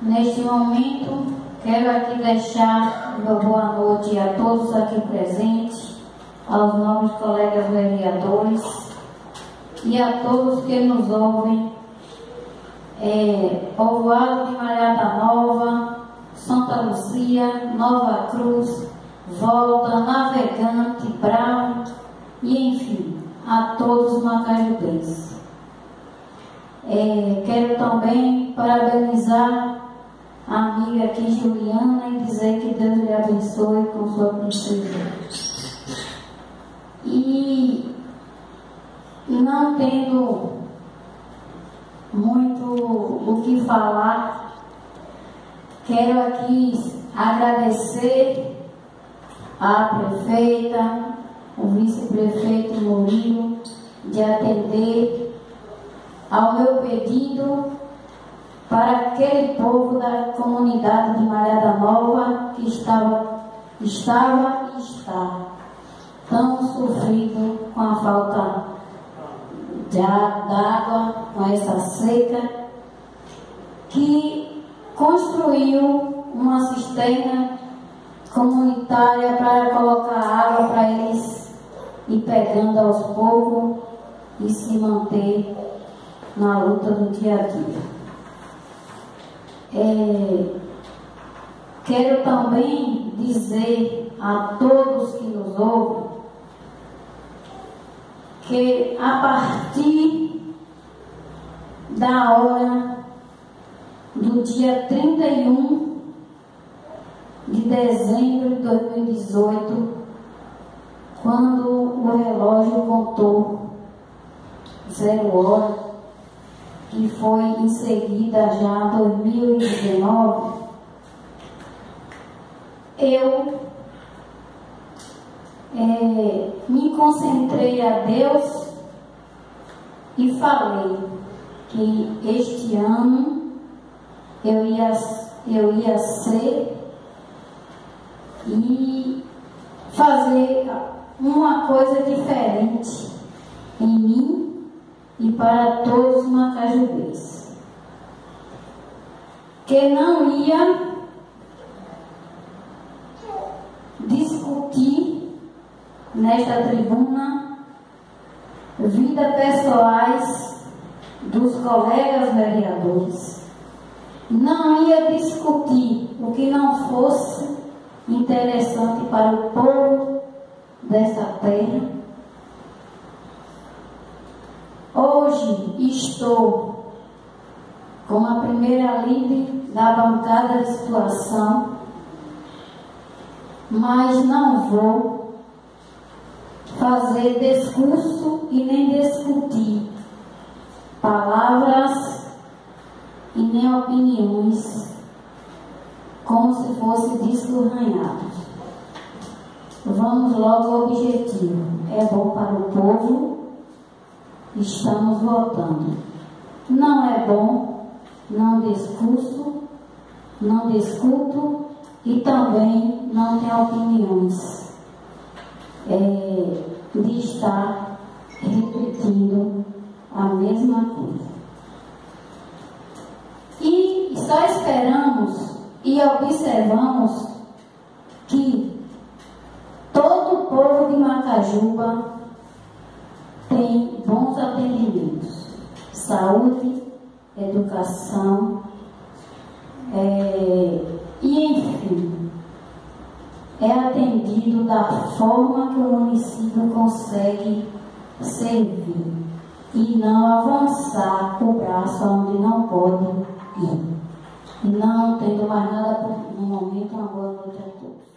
Neste momento, quero aqui deixar uma boa noite a todos aqui presentes, aos novos colegas vereadores e a todos que nos ouvem. Povoado de Malhada Nova, Santa Luzia, Nova Cruz, Volta, Navegante, Bravo e, enfim, a todos os macajubenses. Quero também parabenizar a amiga aqui, Juliana, e dizer que Deus lhe abençoe com sua princesa. E não tendo muito o que falar, quero aqui agradecer à prefeita, o vice-prefeito Murilo, de atender ao meu pedido para aquele povo da comunidade de Malhada Nova que estava e está tão sofrido com a falta d'água, com essa seca, que construiu uma cisterna comunitária para colocar água para eles ir pegando aos poucos e se manter na luta do dia a dia. Quero também dizer a todos que nos ouvem que a partir da hora do dia 31 de dezembro de 2018, quando o relógio contou 0 hora, que foi em seguida já 2019, eu me concentrei a Deus e falei que este ano eu ia ser e fazer uma coisa diferente em mim e para todos os macajubenses, que não ia discutir nesta tribuna vidas pessoais dos colegas vereadores, não ia discutir o que não fosse interessante para o povo desta terra. Hoje estou como a primeira líder da bancada de situação, mas não vou fazer discurso e nem discutir palavras e nem opiniões como se fosse disco arranhado. Vamos logo ao objetivo. É bom para o povo, estamos votando. Não é bom, não discurso, não discuto e também não tenho opiniões de estar repetindo a mesma coisa. E só esperamos e observamos que todo o povo de Macajuba tem bons atendimentos, saúde, educação, e enfim, é atendido da forma que o município consegue servir e não avançar o braço onde não pode ir. E não tendo mais nada no momento, uma boa noite a todos.